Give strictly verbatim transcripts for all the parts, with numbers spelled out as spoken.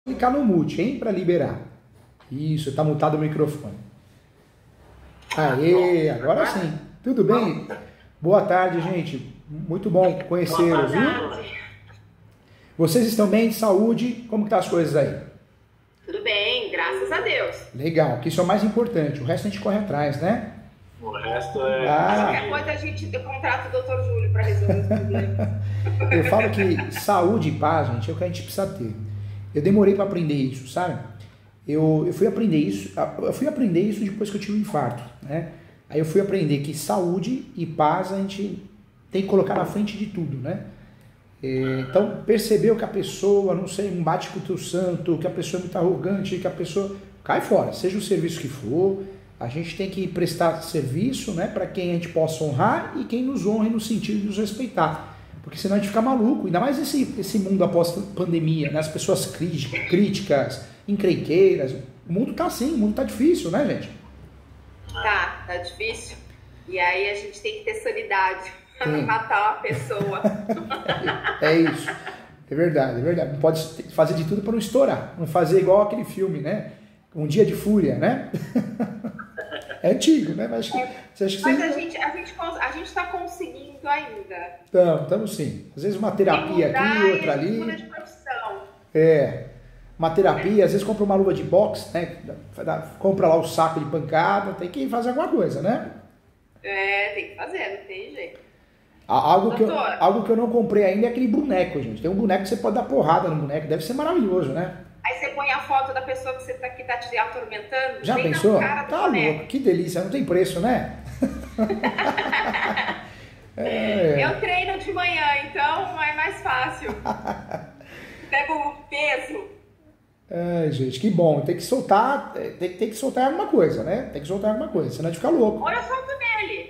clicar no mute, hein, para liberar. Isso, tá mutado o microfone. Aê, agora sim. Tudo bem? Boa tarde, gente. Muito bom conhecê-los, viu? Vocês estão bem de saúde? Como que tá as coisas aí? Tudo bem, graças a Deus. Legal, que isso é o mais importante. O resto a gente corre atrás, né? O resto é... Ah. Qualquer coisa a gente contrata o doutor Júlio para resolver os problemas. Eu falo que saúde e paz, gente, é o que a gente precisa ter. Eu demorei para aprender isso, sabe? Eu, eu fui aprender isso, eu fui aprender isso depois que eu tive um infarto, né? Aí eu fui aprender que saúde e paz a gente tem que colocar na frente de tudo, né? Então, percebeu que a pessoa, não sei, um bate com o teu santo, que a pessoa é muito arrogante, que a pessoa... Cai fora, seja o serviço que for, a gente tem que prestar serviço, né, para quem a gente possa honrar e quem nos honre no sentido de nos respeitar. Porque senão a gente fica maluco, ainda mais esse, esse mundo após pandemia, né, as pessoas críticas, críticas, encrenqueiras. O mundo tá assim, o mundo tá difícil, né, gente? Tá, tá difícil. E aí a gente tem que ter solidariedade. Matar uma pessoa. É isso. É verdade, é verdade. Não pode fazer de tudo para não estourar. Não fazer igual aquele filme, né? Um Dia de Fúria, né? É antigo, né? Mas, acho que, você acha que Mas você... a gente a gente a gente está conseguindo ainda. Estamos, estamos sim. Às vezes uma terapia aqui, outra ali. Muda de profissão. É. Uma terapia, às vezes compra uma luva de boxe, né? Compra lá o saco de pancada, tem que fazer alguma coisa, né? É, tem que fazer, não tem jeito. Algo que, eu, algo que eu não comprei ainda é aquele boneco, gente. Tem um boneco que você pode dar porrada no boneco. Deve ser maravilhoso, né? Aí você põe a foto da pessoa que, você tá, que tá te atormentando. Já pensou? Tá louco. Que delícia. Não tem preço, né? é. Eu treino de manhã, então é mais fácil. Pego o peso. Ai, gente, que bom. Tem que soltar, tem, tem que soltar alguma coisa, né? Tem que soltar alguma coisa, senão a gente fica louco. Ou eu solto nele.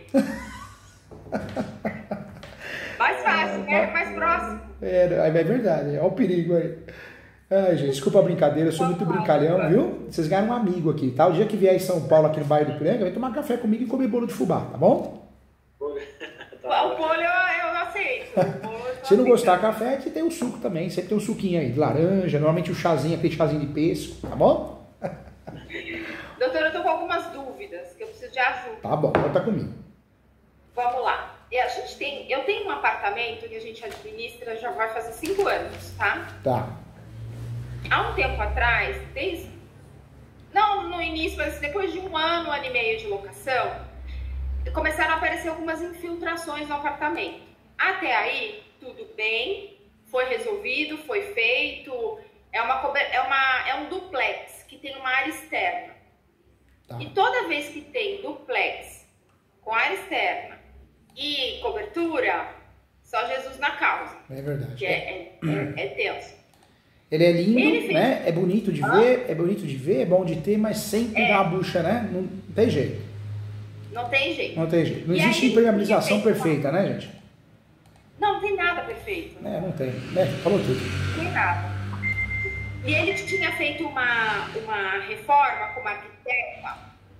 Mais fácil, né? Mais próximo. É, é verdade, olha o perigo aí. Ai, gente, desculpa a brincadeira, eu sou muito brincalhão, viu? Vocês ganharam um amigo aqui, tá? O dia que vier em São Paulo, aqui no bairro do Piranga, vem tomar café comigo e comer bolo de fubá, tá bom? O bolo eu, eu aceito. Se não gostar de café, a gente tem o suco também. Sempre tem um suquinho aí, de laranja, normalmente o chazinho, aquele chazinho de pesco, tá bom? Doutor, eu tô com algumas dúvidas, que eu preciso de ajuda. Tá bom, conta comigo. Vamos lá. E a gente tem, eu tenho um apartamento que a gente administra já vai fazer cinco anos, tá? Tá. Há um tempo atrás, desde, não no início, mas depois de um ano, um ano e meio de locação, começaram a aparecer algumas infiltrações no apartamento. Até aí, tudo bem, foi resolvido, foi feito, é, uma, é, uma, é um duplex que tem uma área externa. Tá. E toda vez que tem duplex com área externa e cobertura, só Jesus na causa. É verdade. Que é, é, é, é tenso. Ele é lindo, Ele né? É bonito de ah. ver, é bonito de ver, é bom de ter, mas sempre é. dá uma bucha, né? Não tem jeito. Não tem jeito. Não tem jeito. Não e existe aí, impermeabilização perfeita, né, gente? Não, não tem nada perfeito. É, não tem. É, falou tudo. Não tem nada. E ele tinha feito uma, uma reforma como arquiteta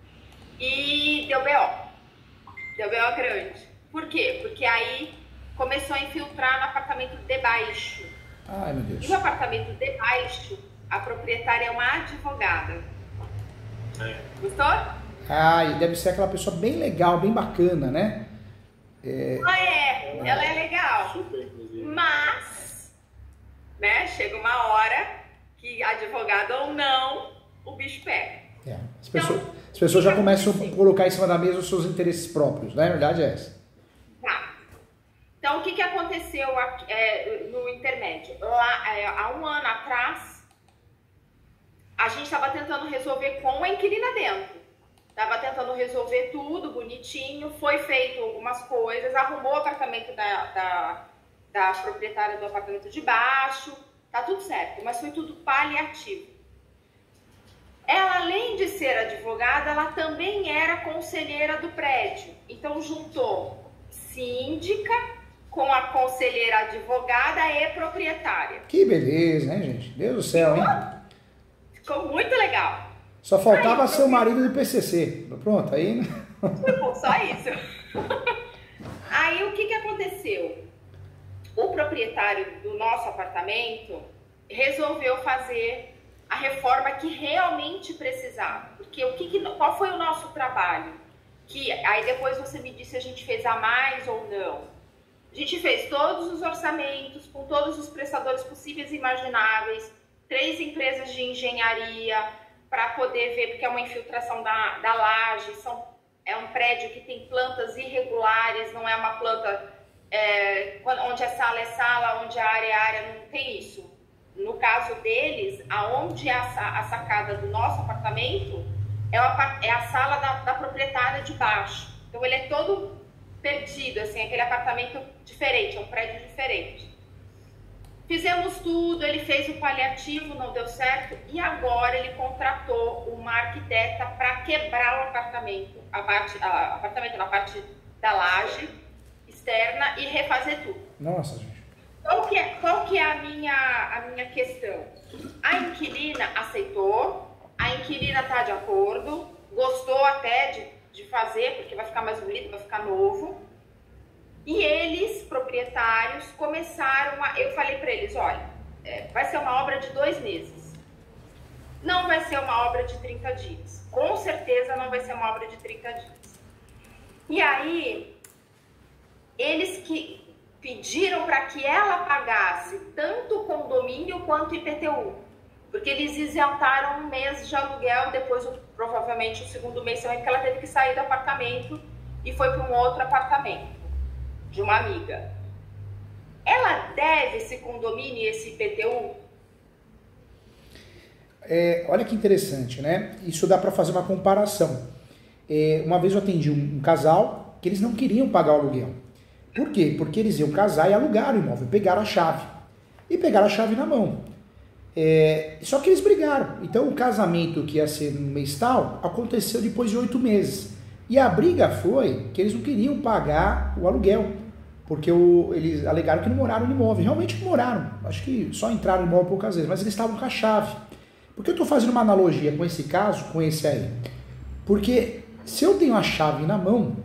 e deu B O. Deu B O grande. Por quê? Porque aí começou a infiltrar no apartamento de baixo. Ai, meu Deus. E no apartamento de baixo, a proprietária é uma advogada. É. Gostou? Ah, e deve ser aquela pessoa bem legal, bem bacana, né? É... Ela é, ela é legal. Super, inclusive. Mas, né, chega uma hora que advogado ou não, o bicho pega. É. As pessoas, então, as pessoas já começam a colocar em cima da mesa os seus interesses próprios, né? A verdade é essa. Tá. Então, o que, que aconteceu aqui, é, no intermédio? Lá, é, há um ano atrás, a gente estava tentando resolver com a inquilina dentro. Estava tentando resolver tudo bonitinho, foi feito algumas coisas, arrumou o apartamento da, da, da proprietária do apartamento de baixo, tá tudo certo, mas foi tudo paliativo. Ela, além de ser advogada, ela também era conselheira do prédio. Então, juntou síndica com a conselheira advogada e proprietária. Que beleza, hein, gente? Deus do céu, hein? Ficou muito legal. Só faltava aí, ser o marido do P C C. Pronto, aí... Tipo, só isso. Aí, o que que aconteceu? O proprietário do nosso apartamento resolveu fazer a reforma que realmente precisava. Porque o que, que qual foi o nosso trabalho? Que aí depois você me disse se a gente fez a mais ou não. A gente fez todos os orçamentos com todos os prestadores possíveis e imagináveis, três empresas de engenharia para poder ver, porque é uma infiltração da, da laje, são, é um prédio que tem plantas irregulares, não é uma planta é, onde a sala é sala, onde a área é área, não tem isso. No caso deles, aonde é a, a sacada do nosso apartamento é, uma, é a sala da, da proprietária de baixo. Então ele é todo perdido, assim, aquele apartamento diferente, é um prédio diferente. Fizemos tudo, ele fez o paliativo, não deu certo, e agora ele contratou uma arquiteta para quebrar o apartamento, a parte, a, apartamento na parte da laje externa e refazer tudo. Nossa, gente. Qual que é, qual que é a, minha, a minha questão? A inquilina aceitou, a inquilina está de acordo, gostou até de, de fazer, porque vai ficar mais bonito, vai ficar novo. E eles, proprietários, começaram a... Eu falei para eles, olha, é, vai ser uma obra de dois meses. Não vai ser uma obra de trinta dias. Com certeza não vai ser uma obra de trinta dias. E aí, eles que pediram para que ela pagasse tanto o condomínio quanto o I P T U. Porque eles isentaram um mês de aluguel, depois provavelmente o segundo mês também, porque ela teve que sair do apartamento e foi para um outro apartamento de uma amiga. Ela deve esse condomínio e esse I P T U? É, olha que interessante, né? Isso dá para fazer uma comparação. É, uma vez eu atendi um, um casal que eles não queriam pagar o aluguel. Por quê? Porque eles iam casar e alugaram o imóvel, pegaram a chave. E pegaram a chave na mão. É, só que eles brigaram. Então o casamento que ia ser no mês tal aconteceu depois de oito meses. E a briga foi que eles não queriam pagar o aluguel. Porque o, eles alegaram que não moraram no imóvel. Realmente não moraram. Acho que só entraram no imóvel poucas vezes. Mas eles estavam com a chave. Por que eu estou fazendo uma analogia com esse caso, com esse aí? Porque se eu tenho a chave na mão,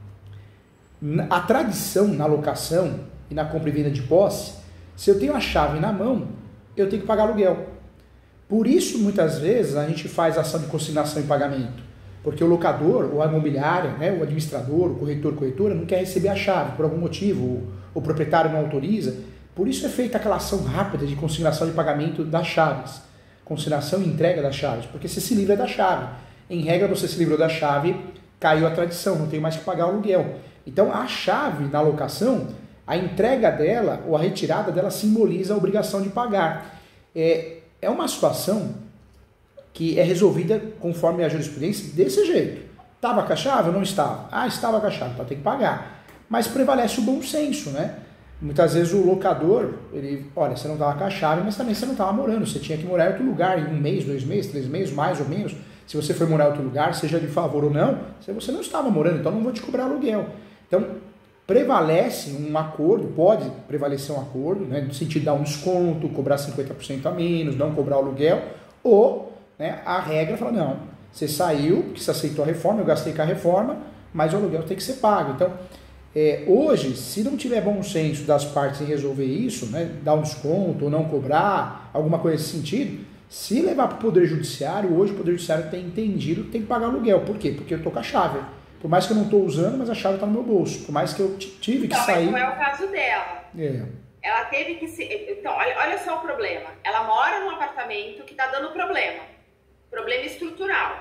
a tradição na locação e na compra e venda de posse, se eu tenho a chave na mão, eu tenho que pagar aluguel. Por isso, muitas vezes, a gente faz ação de consignação e pagamento. Porque o locador, ou a imobiliária, né, o administrador, o corretor, corretora, não quer receber a chave por algum motivo, o, o proprietário não autoriza. Por isso é feita aquela ação rápida de consignação e pagamento das chaves. Consignação e entrega das chaves, porque você se livra da chave. Em regra, você se livrou da chave, caiu a tradição, não tem mais que pagar o aluguel. Então, a chave na locação, a entrega dela ou a retirada dela simboliza a obrigação de pagar. É, é uma situação que é resolvida conforme a jurisprudência desse jeito. Estava com a chave ou não estava? Ah, estava com a chave, então tem que pagar. Mas prevalece o bom senso, né? Muitas vezes o locador, ele, olha, você não estava com a chave, mas também você não estava morando, você tinha que morar em outro lugar, em um mês, dois meses, três meses, mais ou menos. Se você for morar em outro lugar, seja de favor ou não, você não estava morando, então não vou te cobrar aluguel. Então, prevalece um acordo, pode prevalecer um acordo, né, no sentido de dar um desconto, cobrar cinquenta por cento a menos, não cobrar aluguel, ou né, a regra fala, não, você saiu, porque você aceitou a reforma, eu gastei com a reforma, mas o aluguel tem que ser pago. Então, é, hoje, se não tiver bom senso das partes em resolver isso, né, dar um desconto ou não cobrar, alguma coisa nesse sentido, se levar para o Poder Judiciário, hoje o Poder Judiciário tem entendido que tem que pagar aluguel. Por quê? Porque eu estou com a chave. Por mais que eu não estou usando, mas a chave está no meu bolso. Por mais que eu tive que então, sair... Então, mas não é o caso dela. É. Ela teve que se... Então, olha, olha só o problema. Ela mora num apartamento que está dando problema. Problema estrutural.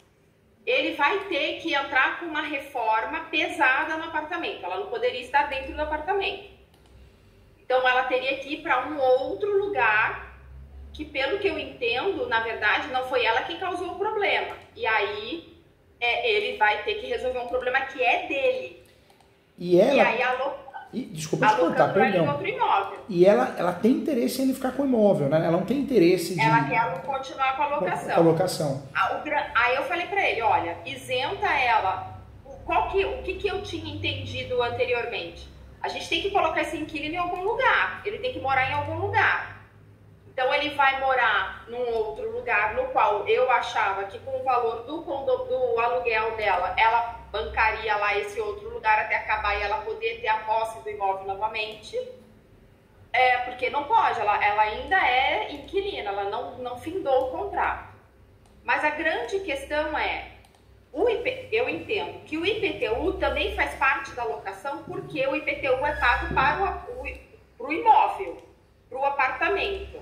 Ele vai ter que entrar com uma reforma pesada no apartamento. Ela não poderia estar dentro do apartamento. Então, ela teria que ir para um outro lugar que, pelo que eu entendo, na verdade, não foi ela quem causou o problema. E aí... É, ele vai ter que resolver um problema que é dele. E ela... E aí a lo... e, desculpa te cortar, perdão. Outro imóvel. E ela, ela tem interesse em ele ficar com o imóvel, né? Ela não tem interesse de... Ela quer continuar com a locação. Com a locação. Aí eu falei pra ele, olha, isenta ela. Qual que, o que, que eu tinha entendido anteriormente? A gente tem que colocar esse inquilino em algum lugar. Ele tem que morar em algum lugar. Então, ele vai morar num outro lugar, no qual eu achava que com o valor do, do aluguel dela, ela bancaria lá esse outro lugar até acabar e ela poder ter a posse do imóvel novamente. É, porque não pode, ela, ela ainda é inquilina, ela não, não findou o contrato. Mas a grande questão é, o I P, eu entendo que o I P T U também faz parte da locação, porque o I P T U é pago para o, o, para o imóvel, para o apartamento.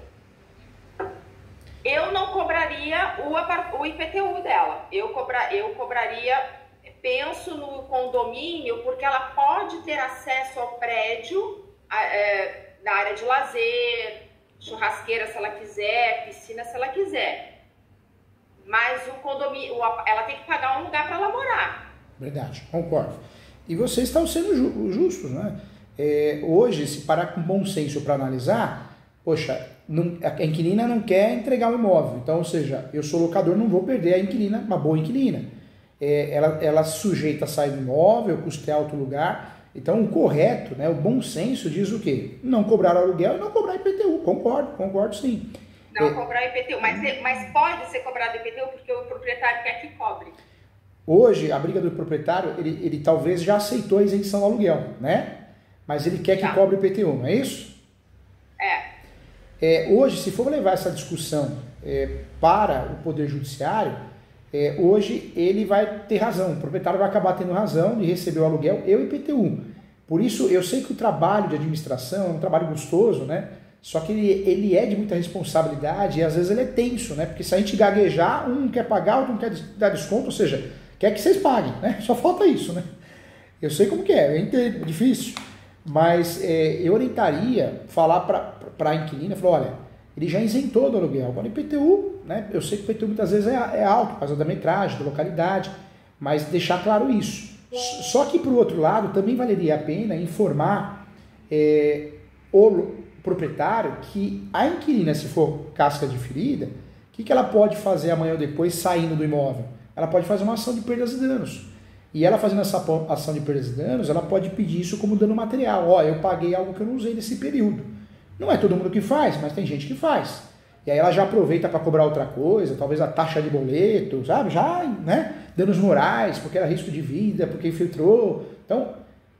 Eu não cobraria o, o I P T U dela, eu, cobra, eu cobraria, penso no condomínio, porque ela pode ter acesso ao prédio, a, é, da área de lazer, churrasqueira se ela quiser, piscina se ela quiser. Mas o condomínio, ela tem que pagar um lugar para ela morar. Verdade, concordo. E vocês estão sendo ju justos, né? É, hoje, se parar com bom senso para analisar, poxa, não, a inquilina não quer entregar o imóvel. Então, ou seja, eu sou locador, não vou perder a inquilina, uma boa inquilina. É, ela, ela se sujeita a sair do imóvel, custear outro lugar. Então, o correto, né, o bom senso diz o quê? Não cobrar aluguel e não cobrar I P T U. Concordo, concordo sim. Não é, cobrar I P T U, mas, mas pode ser cobrado I P T U porque o proprietário quer que cobre. Hoje, a briga do proprietário, ele, ele talvez já aceitou a isenção do aluguel, né? Mas ele quer que tá. cobre I P T U, não é isso? É. é hoje, se for levar essa discussão é, para o Poder Judiciário, É, hoje ele vai ter razão, o proprietário vai acabar tendo razão de receber o aluguel e o I P T U. Por isso, eu sei que o trabalho de administração é um trabalho gostoso, né? Só que ele, ele é de muita responsabilidade e às vezes ele é tenso, né? Porque se a gente gaguejar, um quer pagar, outro não quer dar desconto, ou seja, quer que vocês paguem, né? Só falta isso, né? Eu sei como que é, eu entendo, é difícil, mas é, eu orientaria falar para a inquilina, falar, olha, ele já isentou do aluguel. Agora, o I P T U, né? Eu sei que o I P T U muitas vezes é, é alto, por causa da metragem, da localidade, mas deixar claro isso. Só que, por outro lado, também valeria a pena informar é, o proprietário que a inquilina, se for casca de ferida, o que, que ela pode fazer amanhã ou depois saindo do imóvel? Ela pode fazer uma ação de perdas e danos. E ela fazendo essa ação de perdas e danos, ela pode pedir isso como dano material. Ó, eu paguei algo que eu não usei nesse período. Não é todo mundo que faz, mas tem gente que faz. E aí ela já aproveita para cobrar outra coisa, talvez a taxa de boleto, sabe? Já, né? Danos morais, porque era risco de vida, porque infiltrou. Então,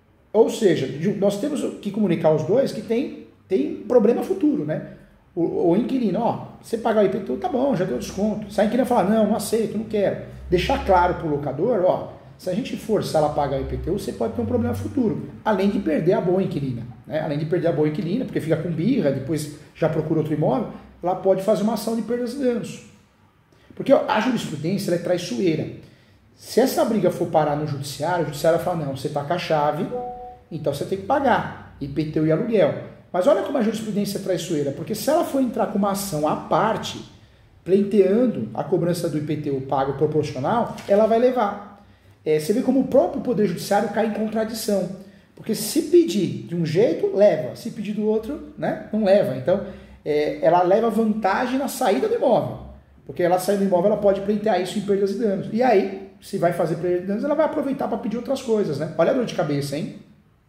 ou seja, nós temos que comunicar os dois que tem, tem problema futuro, né? O, o inquilino, ó, você pagar o I P T U, tá bom, já deu desconto. Se a inquilina falar, não, não aceito, não quero. Deixar claro para o locador, ó, se a gente forçar ela a pagar o I P T U, você pode ter um problema futuro, além de perder a boa inquilina. Né? Além de perder a boa inquilina, porque fica com birra, depois já procura outro imóvel, ela pode fazer uma ação de perdas e danos. Porque ó, a jurisprudência ela é traiçoeira. Se essa briga for parar no judiciário, o judiciário vai falar, não, você está com a chave, então você tem que pagar I P T U e aluguel. Mas olha como a jurisprudência é traiçoeira, porque se ela for entrar com uma ação à parte, pleiteando a cobrança do I P T U pago proporcional, ela vai levar. É, você vê como o próprio Poder Judiciário cai em contradição. Porque se pedir de um jeito, leva. Se pedir do outro, né, não leva. Então, é, ela leva vantagem na saída do imóvel. Porque ela saindo do imóvel, ela pode pleitear isso em perdas e danos. E aí, se vai fazer perdas e danos, ela vai aproveitar para pedir outras coisas, né? Olha a dor de cabeça, hein?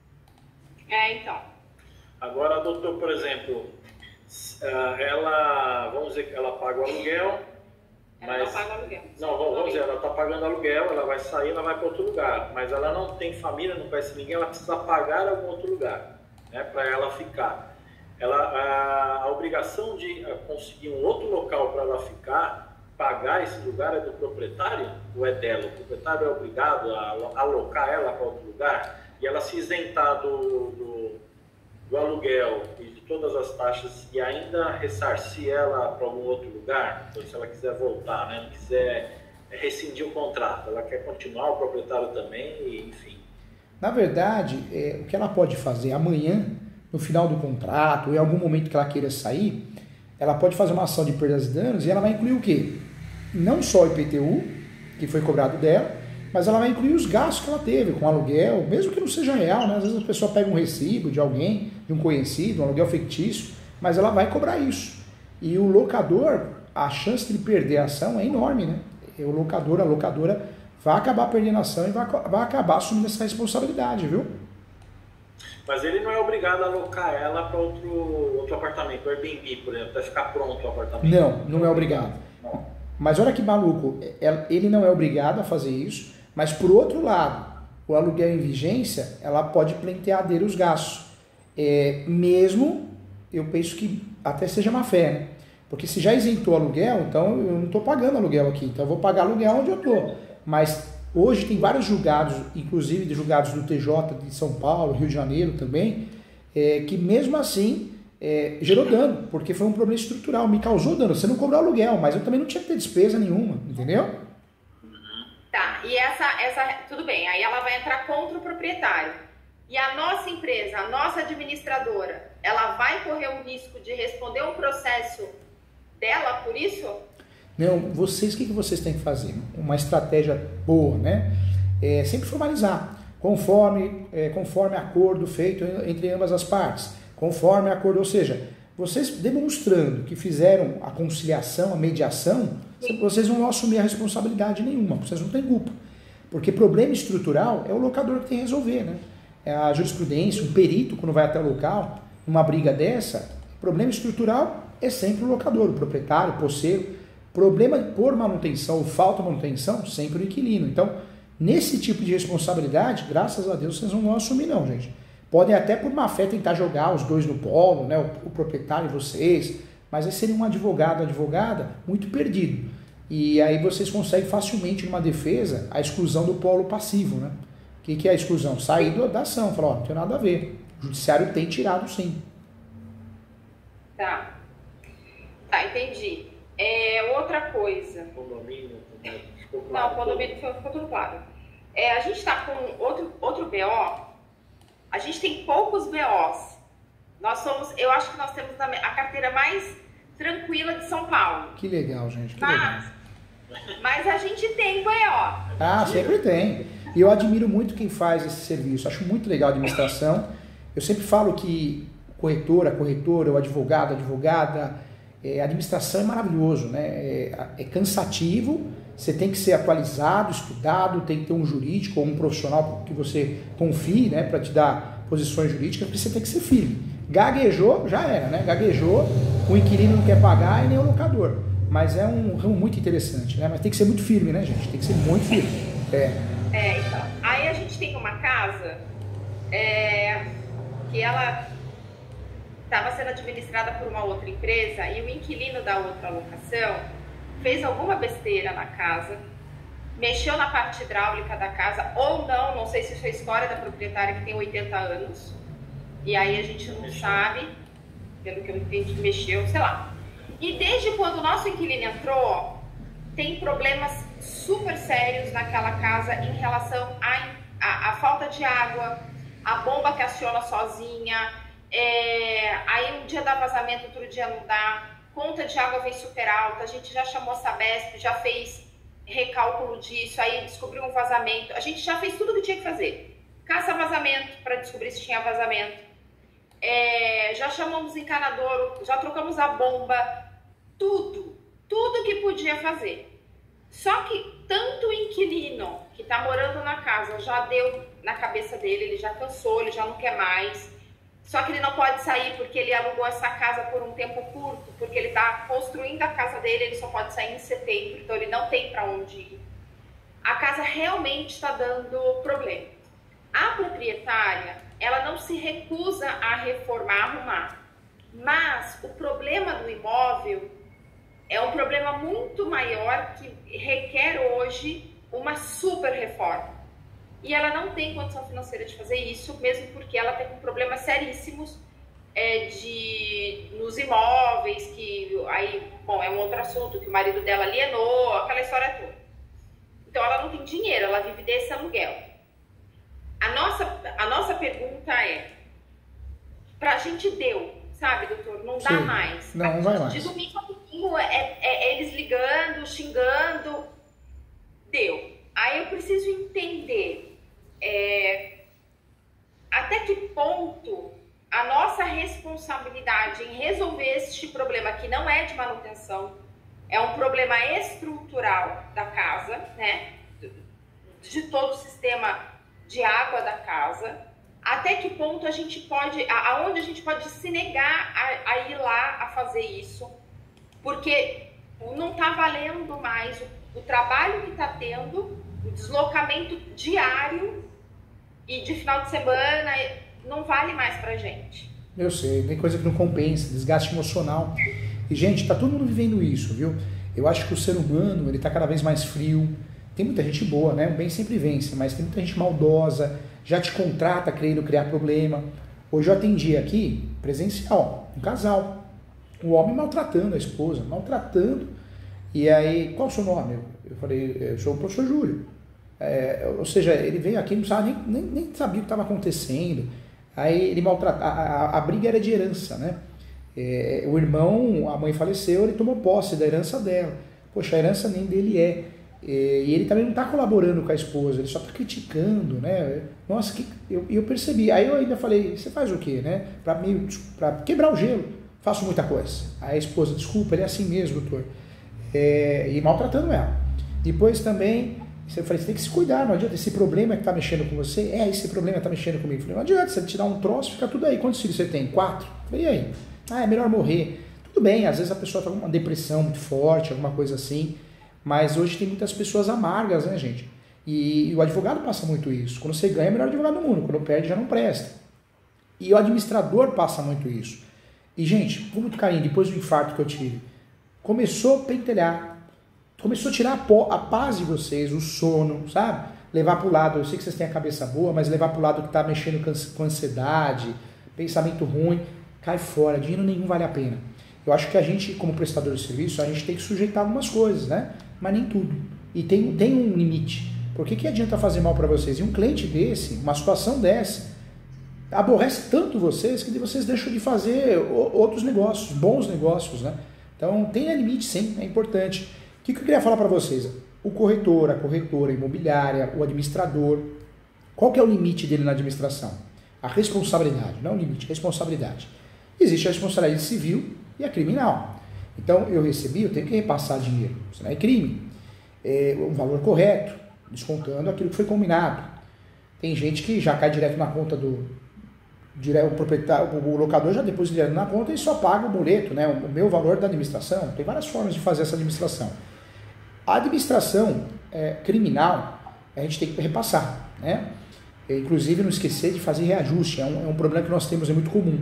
É, então. Agora, doutor, por exemplo, ela, vamos dizer que ela paga o aluguel, Ela mas, não paga aluguel. Não, vamos, vamos dizer, ela está pagando aluguel, ela vai sair, ela vai para outro lugar, mas ela não tem família, não conhece ninguém, ela precisa pagar algum outro lugar, né, para ela ficar. Ela, a, a obrigação de conseguir um outro local para ela ficar, pagar esse lugar é do proprietário ou é dela? O proprietário é obrigado a alocar ela para outro lugar e ela se isentar do, do, do aluguel e de todas as taxas e ainda ressarcir ela para algum outro lugar, então, se ela quiser voltar, né, não quiser rescindir o contrato, ela quer continuar, o proprietário também, e, enfim. Na verdade, é, o que ela pode fazer amanhã, no final do contrato, ou em algum momento que ela queira sair, ela pode fazer uma ação de perdas e danos e ela vai incluir o quê? Não só o I P T U, que foi cobrado dela, mas ela vai incluir os gastos que ela teve com aluguel, mesmo que não seja real, né? Às vezes a pessoa pega um recibo de alguém, de um conhecido, um aluguel fictício, mas ela vai cobrar isso. E o locador, a chance de ele perder a ação é enorme, né? E o locador, a locadora vai acabar perdendo a ação e vai, vai acabar assumindo essa responsabilidade, viu? Mas ele não é obrigado a alocar ela para outro, outro apartamento, o Airbnb, por exemplo, para ficar pronto o apartamento. Não, não é obrigado. Não. Mas olha que maluco, ele não é obrigado a fazer isso, mas por outro lado, o aluguel em vigência, ela pode pleitear dele os gastos, é, mesmo eu penso que até seja má fé, né? Porque se já isentou aluguel, então eu não estou pagando aluguel aqui, então eu vou pagar aluguel onde eu estou. Mas hoje tem vários julgados, inclusive de julgados do T J de São Paulo, Rio de Janeiro também, é, que mesmo assim é, gerou dano, porque foi um problema estrutural, me causou dano. Você não cobrou aluguel, mas eu também não tinha que ter despesa nenhuma, entendeu? Tá, e essa, essa, tudo bem, aí ela vai entrar contra o proprietário. E a nossa empresa, a nossa administradora, ela vai correr o risco de responder um processo dela por isso? Não, vocês, o que, que vocês têm que fazer? Uma estratégia boa, né? É sempre formalizar, conforme, é, conforme acordo feito entre ambas as partes, conforme acordo, ou seja, vocês demonstrando que fizeram a conciliação, a mediação, Sim. vocês não vão assumir a responsabilidade nenhuma, vocês não têm culpa. Porque problema estrutural é o locador que tem que resolver, né? É a jurisprudência, um perito, quando vai até o local, numa briga dessa, problema estrutural é sempre o locador, o proprietário, o posseiro. Problema por manutenção ou falta de manutenção, sempre o inquilino. Então, nesse tipo de responsabilidade, graças a Deus, vocês não vão assumir não, gente. Podem até por má fé tentar jogar os dois no polo, né, o, o proprietário e vocês, mas aí seria um advogado, advogada, muito perdido. E aí vocês conseguem facilmente, numa defesa, a exclusão do polo passivo, né? O que, que é a exclusão? Sair da ação, falar, ó, não tem nada a ver. O judiciário tem tirado sim. Tá. Tá, entendi. É, outra coisa. Condomínio. Não, o condomínio ficou tudo claro. É, a gente está com outro, outro B O. A gente tem poucos B Os. Nós somos, eu acho que nós temos a carteira mais tranquila de São Paulo. Que legal, gente. Que mas, legal. mas a gente tem B O. Ah, sempre tem. E eu admiro muito quem faz esse serviço. Acho muito legal a administração. Eu sempre falo que o corretor, a corretora, o advogado, a advogada, é, a administração é maravilhoso, né? É, é cansativo, você tem que ser atualizado, estudado, tem que ter um jurídico ou um profissional que você confie, né, para te dar posições jurídicas, porque você tem que ser firme. Gaguejou, já era, né? Gaguejou, o inquilino não quer pagar e nem o locador. Mas é um ramo muito interessante, né? Mas tem que ser muito firme, né, gente? Tem que ser muito firme. É. É, então, aí a gente tem uma casa é, que ela estava sendo administrada por uma outra empresa e o inquilino da outra locação fez alguma besteira na casa, mexeu na parte hidráulica da casa, ou não, não sei se isso é história da proprietária que tem oitenta anos, e aí a gente não mexeu. sabe, pelo que eu entendi, mexeu, sei lá. E desde quando o nosso inquilino entrou, tem problemas super sérios naquela casa em relação à falta de água, a bomba que aciona sozinha, é, aí um dia dá vazamento, outro dia não dá, conta de água vem super alta, a gente já chamou a Sabesp, já fez recálculo disso, aí descobriu um vazamento, a gente já fez tudo o que tinha que fazer, caça vazamento para descobrir se tinha vazamento, é, já chamamos o encanador, já trocamos a bomba, tudo, tudo que podia fazer. Só que tanto o inquilino que está morando na casa já deu na cabeça dele, ele já cansou, ele já não quer mais. Só que ele não pode sair porque ele alugou essa casa por um tempo curto, porque ele está construindo a casa dele, ele só pode sair em setembro, então ele não tem para onde ir. A casa realmente está dando problema. A proprietária, ela não se recusa a reformar, arrumar, mas o problema do imóvel é um problema muito maior que requer hoje uma super reforma. E ela não tem condição financeira de fazer isso, mesmo porque ela tem problemas seríssimos é, de, nos imóveis, que aí, bom, é um outro assunto, que o marido dela alienou, aquela história toda. Então ela não tem dinheiro, ela vive desse aluguel. A nossa, a nossa pergunta é, pra gente deu, sabe, doutor? Não dá Sim. mais. Não, não vai mais. De domingo a domingo é, é, é eles ligando, xingando, deu. Aí eu preciso entender é, até que ponto a nossa responsabilidade em resolver este problema, que não é de manutenção, é um problema estrutural da casa, né? De todo o sistema de água da casa, até que ponto a gente pode, aonde a gente pode se negar a, a ir lá a fazer isso, porque não está valendo mais o, o trabalho que está tendo, o deslocamento diário e de final de semana não vale mais pra gente. Eu sei, tem coisa que não compensa, desgaste emocional. E, gente, tá todo mundo vivendo isso, viu? Eu acho que o ser humano, ele tá cada vez mais frio. Tem muita gente boa, né? O bem sempre vence, mas tem muita gente maldosa, já te contrata querendo criar problema. Hoje eu atendi aqui, presencial, um casal. O homem maltratando a esposa, maltratando. E aí, qual o seu nome? Eu falei, eu sou o professor Júlio. É, ou seja, ele veio aqui, não sabe, nem, nem, nem sabia o que estava acontecendo. Aí ele maltrata, a, a, a briga era de herança, né? É, o irmão, a mãe faleceu, ele tomou posse da herança dela. Poxa, a herança nem dele é. É e ele também não está colaborando com a esposa, ele só está criticando, né? Nossa, que, eu, eu percebi. Aí eu ainda falei, você faz o quê, né? Para quebrar o gelo, faço muita coisa. Aí a esposa, desculpa, ele é assim mesmo, doutor. É, e maltratando ela. Depois também, eu falei, você tem que se cuidar, não adianta, esse problema que está mexendo com você, é, esse problema está mexendo comigo. Eu falei, não adianta, se ele te dar um troço, fica tudo aí. Quantos filhos você tem? Quatro? Eu falei, e aí? Ah, é melhor morrer. Tudo bem, às vezes a pessoa está com uma depressão muito forte, alguma coisa assim, mas hoje tem muitas pessoas amargas, né, gente? E, e o advogado passa muito isso. Quando você ganha, é o melhor advogado do mundo. Quando perde, já não presta. E o administrador passa muito isso. E, gente, com muito carinho, depois do infarto que eu tive, começou a pentelhar, começou a tirar a, pó, a paz de vocês, o sono, sabe? Levar para o lado, eu sei que vocês têm a cabeça boa, mas levar para o lado que está mexendo com ansiedade, pensamento ruim, cai fora, dinheiro nenhum vale a pena. Eu acho que a gente, como prestador de serviço, a gente tem que sujeitar algumas coisas, né? Mas nem tudo. E tem, tem um limite. Por que, que adianta fazer mal para vocês? E um cliente desse, uma situação dessa, aborrece tanto vocês que vocês deixam de fazer outros negócios, bons negócios, né? Então tem limite sim, é importante. O que eu queria falar para vocês? O corretor, a corretora, a imobiliária, o administrador, qual que é o limite dele na administração? A responsabilidade, não é o limite, responsabilidade. Existe a responsabilidade civil e a criminal. Então eu recebi, eu tenho que repassar dinheiro, senão é crime. É, o valor correto, descontando aquilo que foi combinado. Tem gente que já cai direto na conta do... o proprietário, o locador já deposita direto na conta e só paga o boleto, né? O meu valor da administração. Tem várias formas de fazer essa administração. A administração é, criminal, a gente tem que repassar, né? É, inclusive não esquecer de fazer reajuste, é um, é um problema que nós temos, é muito comum.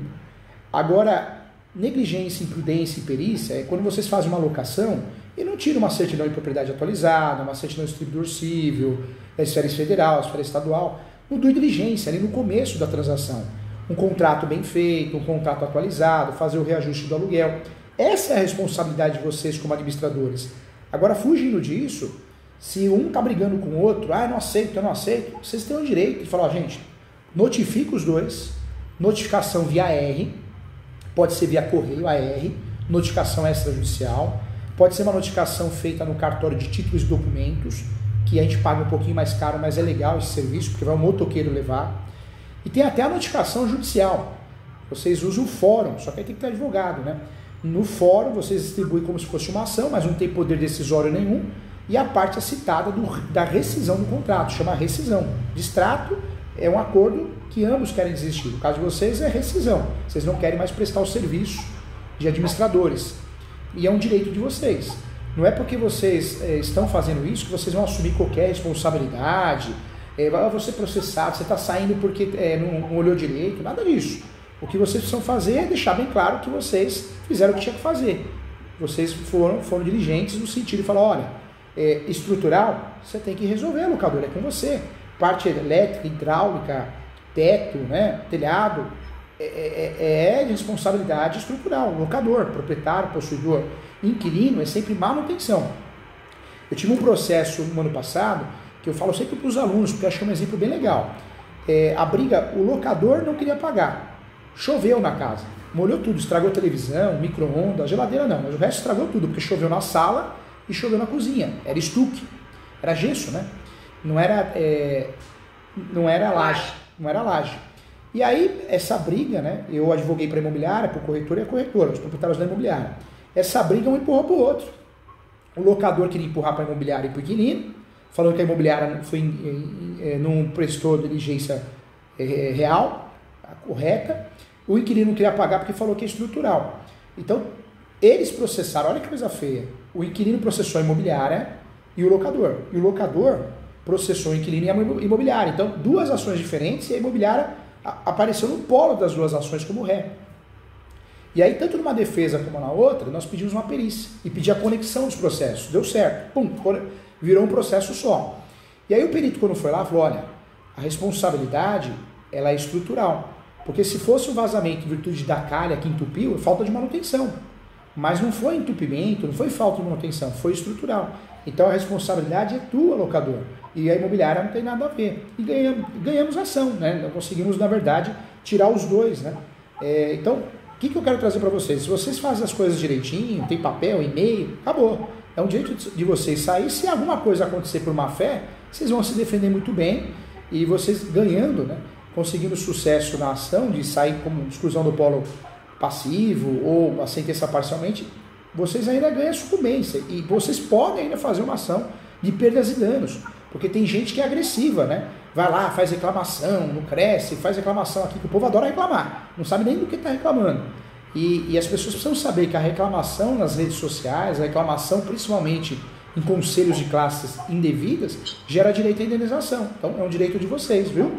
Agora, negligência, imprudência e perícia é quando vocês fazem uma locação e não tiram uma certidão de propriedade atualizada, uma certidão de distribuidor civil, da esfera federal, esfera estadual, no due diligência, ali no começo da transação. Um contrato bem feito, um contrato atualizado, fazer o reajuste do aluguel. Essa é a responsabilidade de vocês como administradores. Agora, fugindo disso, se um está brigando com o outro, ah, eu não aceito, eu não aceito, vocês têm o direito de falar, ó, gente, notifica os dois, notificação via R, pode ser via correio, A R, notificação extrajudicial, pode ser uma notificação feita no cartório de títulos e documentos, que a gente paga um pouquinho mais caro, mas é legal esse serviço, porque vai um motoqueiro levar. E tem até a notificação judicial. Vocês usam o fórum, só que aí tem que ter advogado, né? No fórum vocês distribuem como se fosse uma ação, mas não tem poder decisório nenhum, e a parte é citada do, da rescisão do contrato, chama rescisão. Distrato é um acordo que ambos querem desistir. No caso de vocês é rescisão, vocês não querem mais prestar o serviço de administradores. E é um direito de vocês. Não é porque vocês é, estão fazendo isso que vocês vão assumir qualquer responsabilidade, é, vai ser processado, você está saindo porque é, não, não olhou direito, nada disso. O que vocês precisam fazer é deixar bem claro que vocês fizeram o que tinha que fazer. Vocês foram, foram diligentes no sentido de falar, olha, é, estrutural, você tem que resolver, locador, é com você. Parte elétrica, hidráulica, teto, né, telhado, é, é, é de responsabilidade estrutural. Locador, proprietário, possuidor, inquilino é sempre manutenção. Eu tive um processo no ano passado que eu falo sempre para os alunos, porque eu acho que é um exemplo bem legal. É, a briga, o locador não queria pagar. Choveu na casa, molhou tudo, estragou a televisão, micro-ondas, a geladeira não, mas o resto estragou tudo, porque choveu na sala e choveu na cozinha. Era estuque, era gesso, né? Não era, é, não era laje, não era laje. E aí, essa briga, né? Eu advoguei para a imobiliária, para o corretor e a corretora, os proprietários da imobiliária. Essa briga um empurrou para o outro. O locador queria empurrar para a imobiliária e para o inquilino, falando que a imobiliária foi, não prestou diligência real, correta. O inquilino não queria pagar porque falou que é estrutural. Então, eles processaram, olha que coisa feia. O inquilino processou a imobiliária e o locador. E o locador processou o inquilino e a imobiliária. Então, duas ações diferentes e a imobiliária apareceu no polo das duas ações como ré. E aí, tanto numa defesa como na outra, nós pedimos uma perícia e pedir a conexão dos processos. Deu certo. Pum, virou um processo só. E aí o perito, quando foi lá, falou, olha, a responsabilidade, ela é estrutural. Porque se fosse o vazamento em virtude da calha que entupiu, é falta de manutenção. Mas não foi entupimento, não foi falta de manutenção, foi estrutural. Então a responsabilidade é tua, locador. E a imobiliária não tem nada a ver. E ganhamos, ganhamos ação, né? Nós conseguimos, na verdade, tirar os dois, né? É, então, o que, que eu quero trazer para vocês? Se vocês fazem as coisas direitinho, tem papel, e-mail, acabou. É um direito de vocês sair. Se alguma coisa acontecer por má fé, vocês vão se defender muito bem. E vocês ganhando, né? Conseguindo sucesso na ação de sair como exclusão do polo passivo ou a sentença parcialmente, vocês ainda ganham sucumbência. E vocês podem ainda fazer uma ação de perdas e danos. Porque tem gente que é agressiva, né? Vai lá, faz reclamação, não cresce, faz reclamação aqui, que o povo adora reclamar. Não sabe nem do que está reclamando. E, e as pessoas precisam saber que a reclamação nas redes sociais, a reclamação principalmente em conselhos de classes indevidas, gera direito à indenização. Então é um direito de vocês, viu?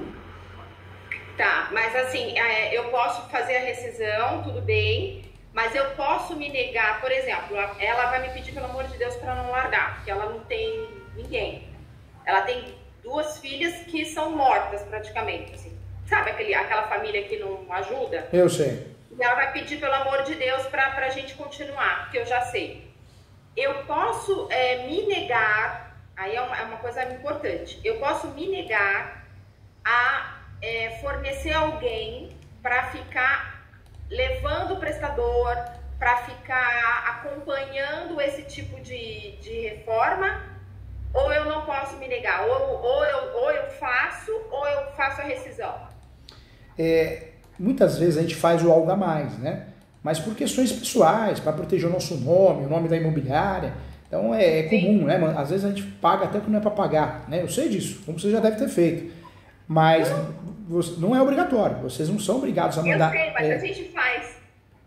Tá, mas assim, eu posso fazer a rescisão, tudo bem, mas eu posso me negar, por exemplo, ela vai me pedir, pelo amor de Deus, para não largar, porque ela não tem ninguém. Ela tem duas filhas que são mortas praticamente, assim. Sabe aquele, aquela família que não ajuda? Eu sei. E ela vai pedir, pelo amor de Deus, para a gente continuar, porque eu já sei. Eu posso é, me negar, aí é uma, é uma coisa importante, eu posso me negar a é, fornecer alguém para ficar levando o prestador, para ficar acompanhando esse tipo de, de reforma, ou eu não posso me negar, ou, ou, eu, ou eu faço, ou eu faço a rescisão. É, muitas vezes a gente faz o algo a mais, né? Mas por questões pessoais, para proteger o nosso nome, o nome da imobiliária. Então é, é comum, né? Às vezes a gente paga até que não é para pagar, né? Eu sei disso, como você já deve ter feito. Mas não, não é obrigatório, vocês não são obrigados a mandar... Eu sei, mas é, a gente faz.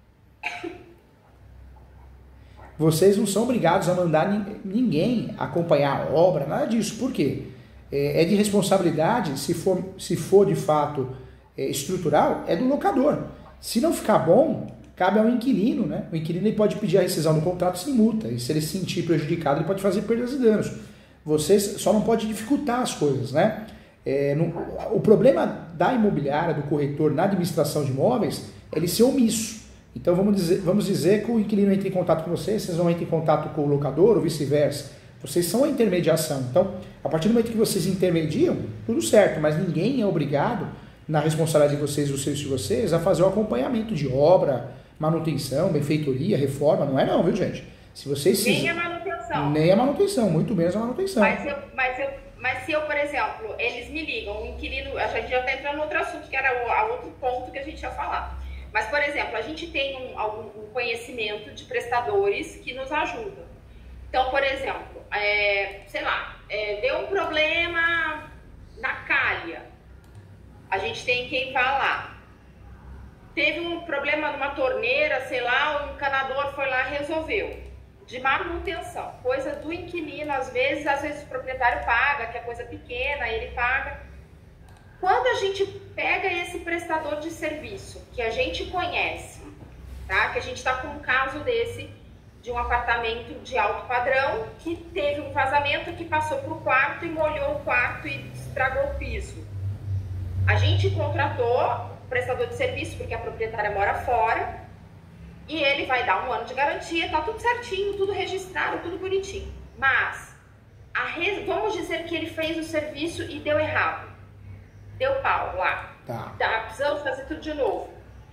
Vocês não são obrigados a mandar ninguém acompanhar a obra, nada disso. Por quê? É, é de responsabilidade, se for, se for de fato é, estrutural, é do locador. Se não ficar bom, cabe ao inquilino, né? O inquilino ele pode pedir a rescisão do contrato sem multa. E se ele se sentir prejudicado, ele pode fazer perdas e danos. Vocês só não podem dificultar as coisas, né? É, no, o problema da imobiliária, do corretor na administração de imóveis, é ele ser omisso. Então vamos dizer, vamos dizer que o inquilino entra em contato com vocês, vocês não entram em contato com o locador ou vice-versa. Vocês são a intermediação. Então, a partir do momento que vocês intermediam, tudo certo, mas ninguém é obrigado, na responsabilidade de vocês e dos serviços de vocês, a fazer o acompanhamento de obra, manutenção, benfeitoria, reforma. Não é não, viu, gente? Se vocês Nem se... a manutenção. Nem a manutenção, muito menos a manutenção. Mas, eu, mas, eu, mas se eu, por exemplo, eles me ligam, o inquilino, a gente já está entrando no outro assunto, que era o a outro ponto que a gente ia falar. Mas, por exemplo, a gente tem um, algum um conhecimento de prestadores que nos ajudam. Então, por exemplo, é, sei lá, é, deu um problema na calha, a gente tem quem vá lá. Teve um problema numa torneira, sei lá, o encanador foi lá e resolveu. De manutenção, coisa do inquilino, às vezes, às vezes o proprietário paga, que é coisa pequena, ele paga. Quando a gente pega esse prestador de serviço, que a gente conhece, tá? Que a gente está com um caso desse, de um apartamento de alto padrão, que teve um vazamento que passou para o quarto e molhou o quarto e estragou o piso. A gente contratou o prestador de serviço, porque a proprietária mora fora, e ele vai dar um ano de garantia, tá tudo certinho, tudo registrado, tudo bonitinho. Mas, a res... vamos dizer que ele fez o serviço e deu errado. Deu pau lá. Tá. Tá, precisamos fazer tudo de novo.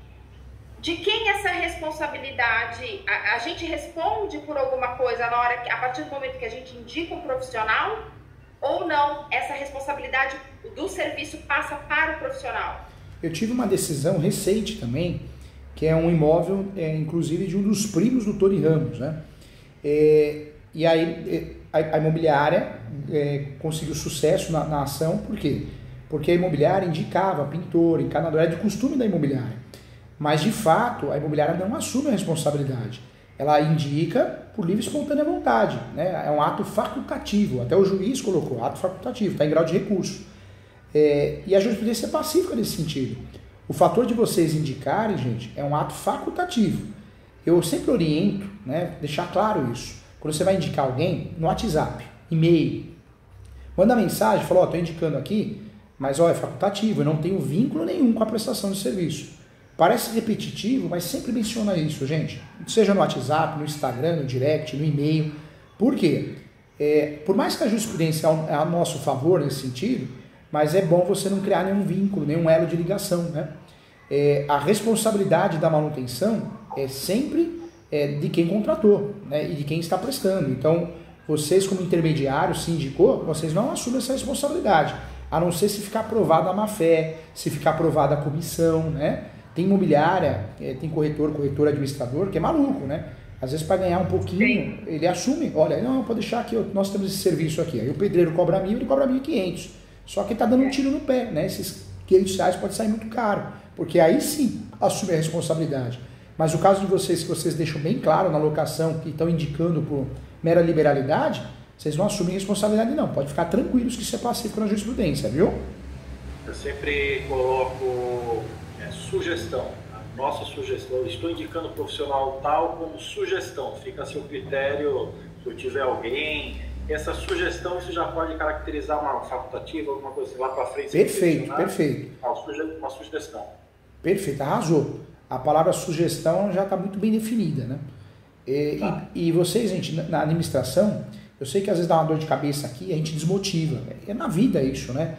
De quem essa responsabilidade? A, a gente responde por alguma coisa na hora que, a partir do momento que a gente indica um profissional? Ou não? Essa responsabilidade do serviço passa para o profissional? Eu tive uma decisão recente também, que é um imóvel, é, inclusive, de um dos primos do Tony Ramos, né? É, e aí a, a imobiliária é, conseguiu sucesso na, na ação, por quê? Porque a imobiliária indicava pintor, encanador, é de costume da imobiliária. Mas, de fato, a imobiliária não assume a responsabilidade. Ela indica por livre e espontânea vontade, né? É um ato facultativo, até o juiz colocou, ato facultativo, está em grau de recurso. É, e a jurisprudência é pacífica nesse sentido. O fator de vocês indicarem, gente, é um ato facultativo. Eu sempre oriento, né, deixar claro isso. Quando você vai indicar alguém, no WhatsApp, e-mail, manda mensagem, fala, ó, oh, tô indicando aqui, mas ó, é facultativo, eu não tenho vínculo nenhum com a prestação de serviço. Parece repetitivo, mas sempre menciona isso, gente. Seja no WhatsApp, no Instagram, no direct, no e-mail. Por quê? É, por mais que a jurisprudência é a nosso favor nesse sentido, mas é bom você não criar nenhum vínculo, nenhum elo de ligação, né? É, a responsabilidade da manutenção é sempre é, de quem contratou, né? E de quem está prestando. Então, vocês como intermediários, se indicou, vocês não assumem essa responsabilidade, a não ser se ficar aprovada a má-fé, se ficar aprovada a comissão, né? Tem imobiliária, é, tem corretor, corretor administrador, que é maluco, né? Às vezes, para ganhar um pouquinho, Sim. ele assume, olha, não, pode deixar que nós temos esse serviço aqui. Aí o pedreiro cobra mil, ele cobra mil e quinhentos. Só que está dando um tiro no pé, né? Esses quinhentos reais pode sair muito caro, porque aí sim assume a responsabilidade. Mas o caso de vocês, que vocês deixam bem claro na locação, que estão indicando por mera liberalidade, vocês não assumem responsabilidade não. Pode ficar tranquilos que isso é pacífico na jurisprudência, viu? Eu sempre coloco é, sugestão. A nossa sugestão, eu estou indicando o profissional tal como sugestão. Fica a seu critério, se eu tiver alguém... Essa sugestão, isso já pode caracterizar uma facultativa, alguma coisa assim, lá para frente. Perfeito, perfeito. Uma sugestão. Perfeito, arrasou. A palavra sugestão já está muito bem definida, né? E, tá. e, e vocês, gente, na administração, eu sei que às vezes dá uma dor de cabeça aqui, a gente desmotiva. É na vida isso, né?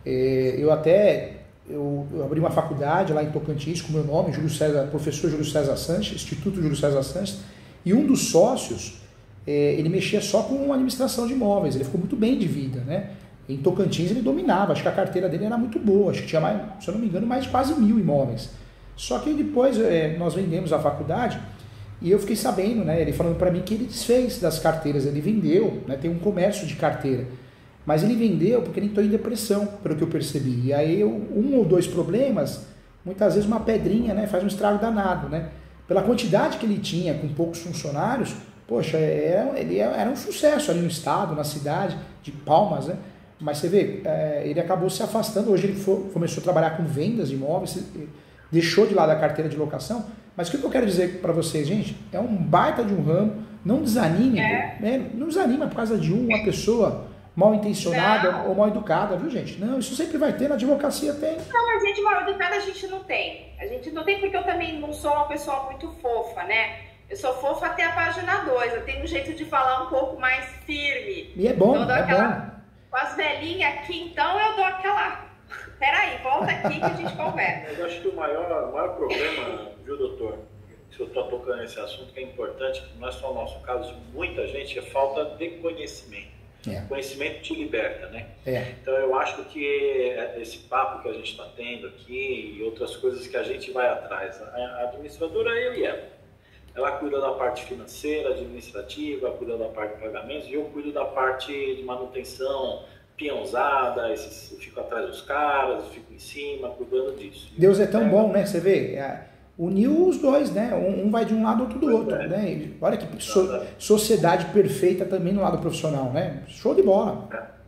É, eu até, eu, eu abri uma faculdade lá em Tocantins com o meu nome, Júlio César, professor Júlio César Sanches, Instituto Júlio César Sanches, e um dos sócios, é, ele mexia só com administração de imóveis, ele ficou muito bem de vida, né? Em Tocantins ele dominava, acho que a carteira dele era muito boa, acho que tinha, mais, se eu não me engano, mais de quase mil imóveis. Só que depois é, nós vendemos a faculdade e eu fiquei sabendo, né, ele falando para mim que ele desfez das carteiras, ele vendeu, né, tem um comércio de carteira, mas ele vendeu porque ele entrou em depressão, pelo que eu percebi. E aí um ou dois problemas, muitas vezes uma pedrinha, né, faz um estrago danado, né? Pela quantidade que ele tinha, com poucos funcionários, poxa, é, ele era um sucesso ali no estado, na cidade de Palmas, né? Mas você vê, é, ele acabou se afastando, hoje ele for, começou a trabalhar com vendas de imóveis, deixou de lado a carteira de locação. Mas o que eu quero dizer para vocês, gente, é um baita de um ramo, não desanime, é. né? Não desanima por causa de uma pessoa mal intencionada não. ou mal educada, viu, gente? Não, isso sempre vai ter, na advocacia tem. Não, a gente mal educada a gente não tem. A gente não tem porque eu também não sou uma pessoa muito fofa, né? Eu sou fofa até a página dois, eu tenho um jeito de falar um pouco mais firme. E é bom, então, eu dou é aquela... bom. Com as velhinhas aqui, então, eu dou aquela... Peraí, volta aqui que a gente conversa. Eu acho que o maior, o maior problema, viu, doutor, se eu estou tocando nesse assunto, que é importante, que não é só o nosso caso, de muita gente, é falta de conhecimento. É. Conhecimento te liberta, né? É. Então eu acho que esse papo que a gente está tendo aqui e outras coisas que a gente vai atrás, a administradora é eu e ela. Ela cuida da parte financeira, administrativa, cuida da parte de pagamentos e eu cuido da parte de manutenção, peãozada, esses, eu fico atrás dos caras, eu fico em cima, cuidando disso. Deus é tão é. bom, né? Você vê, é, uniu os dois, né? Um, um vai de um lado, outro do pois outro, é. né? Olha que so, sociedade perfeita também no lado profissional, né? Show de bola.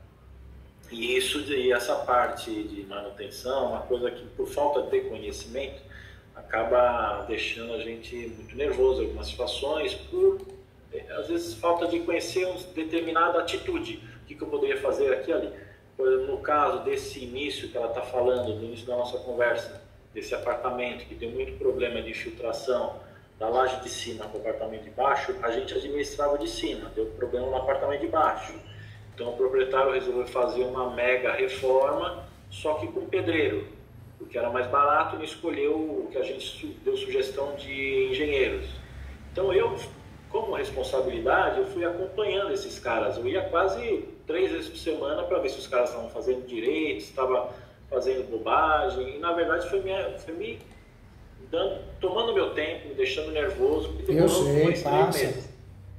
É. E isso, e essa parte de manutenção, uma coisa que por falta de conhecimento, acaba deixando a gente muito nervoso em algumas situações, por, às vezes, falta de conhecer uma determinada atitude. O que, que eu poderia fazer aqui e ali? Por exemplo, no caso desse início que ela está falando, no início da nossa conversa, desse apartamento que tem muito problema de infiltração da laje de cima para o apartamento de baixo, a gente administrava de cima, deu problema no apartamento de baixo. Então o proprietário resolveu fazer uma mega reforma, só que com pedreiro, porque era mais barato, e escolheu o que a gente deu sugestão de engenheiros. Então eu, como responsabilidade, eu fui acompanhando esses caras. Eu ia quase três vezes por semana para ver se os caras estavam fazendo direito, se estavam fazendo bobagem. E na verdade foi, minha, foi me dando, tomando meu tempo, me deixando nervoso, porque eu sei, dois, passa. três meses.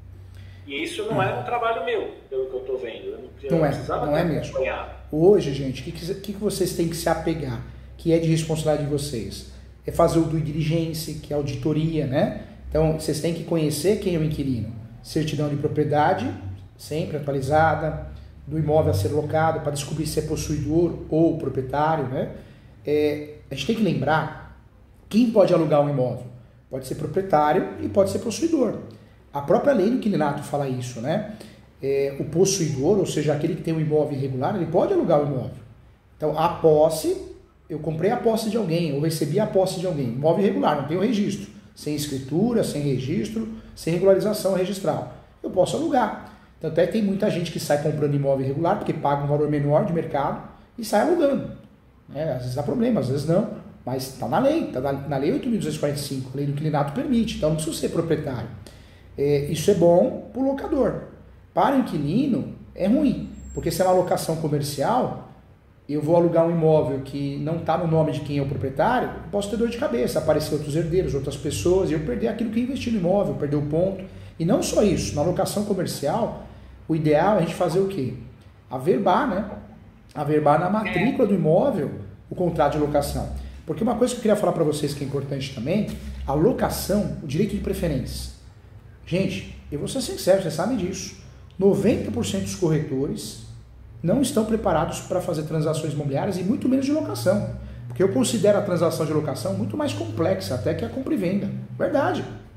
E isso não hum. era um trabalho meu, pelo que eu estou vendo. Eu não, eu não, não é, precisava não é mesmo. Hoje, gente, o que, que, que vocês têm que se apegar? Que é de responsabilidade de vocês, é fazer o due diligence, que é auditoria, né? Então, vocês têm que conhecer quem é o inquilino. Certidão de propriedade, sempre atualizada, do imóvel a ser locado, para descobrir se é possuidor ou proprietário, né? é, a gente tem que lembrar quem pode alugar um imóvel. Pode ser proprietário e pode ser possuidor. A própria lei do inquilinato fala isso, né? É, o possuidor, ou seja, aquele que tem um imóvel irregular, ele pode alugar o imóvel. Então, a posse, eu comprei a posse de alguém, eu recebi a posse de alguém, imóvel irregular, não tem o registro, sem escritura, sem registro, sem regularização registral. Eu posso alugar. Tanto é que tem muita gente que sai comprando imóvel irregular, porque paga um valor menor de mercado e sai alugando. É, às vezes dá problema, às vezes não. Mas está na lei, está na, na lei oito mil duzentos e quarenta e cinco, a lei do inquilinato permite, então não precisa ser proprietário. É, isso é bom para o locador. Para o inquilino é ruim, porque se é uma locação comercial, eu vou alugar um imóvel que não está no nome de quem é o proprietário, eu posso ter dor de cabeça, aparecer outros herdeiros, outras pessoas, e eu perder aquilo que eu investi no imóvel, perder o ponto. E não só isso, na locação comercial, o ideal é a gente fazer o quê? Averbar, né? Averbar na matrícula do imóvel o contrato de locação. Porque uma coisa que eu queria falar para vocês que é importante também, a locação, o direito de preferência. Gente, eu vou ser sincero, vocês sabem disso. noventa por cento dos corretores não estão preparados para fazer transações imobiliárias e muito menos de locação. Porque eu considero a transação de locação muito mais complexa até que a compra e venda. Verdade.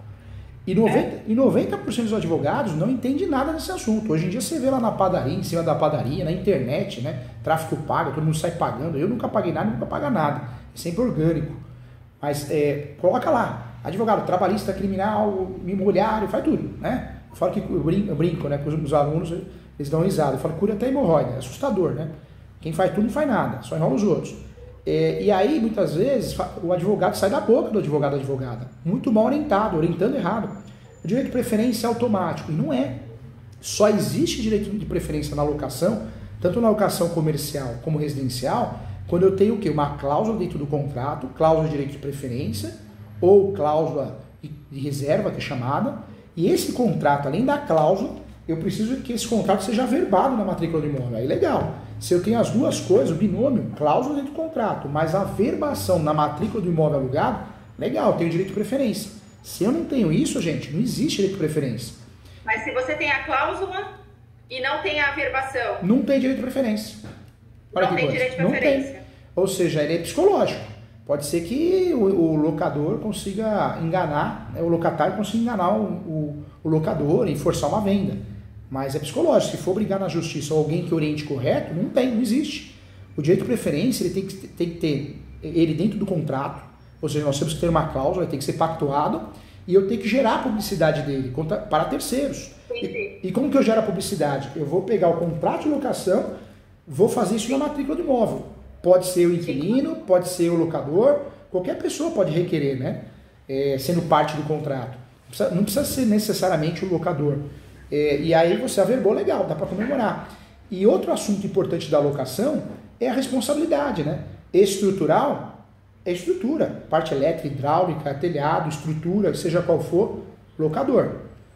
E noventa, e noventa por cento dos advogados não entendem nada desse assunto. Hoje em dia você vê lá na padaria, em cima da padaria, na internet, né? Tráfico paga, todo mundo sai pagando. Eu nunca paguei nada, nunca pago nada. É sempre orgânico. Mas é, coloca lá, advogado, trabalhista, criminal, imobiliário, faz tudo, né? Eu falo que eu brinco, eu brinco né? Com os alunos, eles dão risada. Eu falo que cura até hemorroida, é assustador, né? Quem faz tudo não faz nada, só enrola os outros. É, e aí, muitas vezes, o advogado sai da boca do advogado da advogada. Muito mal orientado, orientando errado. O direito de preferência é automático. E não é. Só existe direito de preferência na locação, tanto na locação comercial como residencial, quando eu tenho o quê? Uma cláusula dentro do contrato, cláusula de direito de preferência, ou cláusula de reserva, que é chamada. E esse contrato, além da cláusula, eu preciso que esse contrato seja averbado na matrícula do imóvel. Aí legal. Se eu tenho as duas coisas, o binômio, cláusula dentro do contrato, mas a averbação na matrícula do imóvel alugado, legal, eu tenho direito de preferência. Se eu não tenho isso, gente, não existe direito de preferência. Mas se você tem a cláusula e não tem a averbação? Não tem direito de preferência. Olha não tem coisa. Direito de preferência. Não tem. Ou seja, ele é psicológico. Pode ser que o, o locador consiga enganar, né, o locatário consiga enganar o, o, o locador e forçar uma venda. Mas é psicológico. Se for brigar na justiça ou alguém que oriente correto, não tem, não existe. O direito de preferência ele tem, que, tem que ter ele dentro do contrato, ou seja, nós temos que ter uma cláusula, ele tem que ser pactuado e eu tenho que gerar a publicidade dele contra, para terceiros. E, e como que eu gero a publicidade? Eu vou pegar o contrato de locação, vou fazer isso na matrícula do imóvel. Pode ser o inquilino, pode ser o locador, qualquer pessoa pode requerer, né? É, sendo parte do contrato. Não precisa, não precisa ser necessariamente o locador. É, e aí você averbou, legal, dá para comemorar. E outro assunto importante da locação é a responsabilidade, né? Estrutural é estrutura, parte elétrica, hidráulica, telhado, estrutura, seja qual for, locador.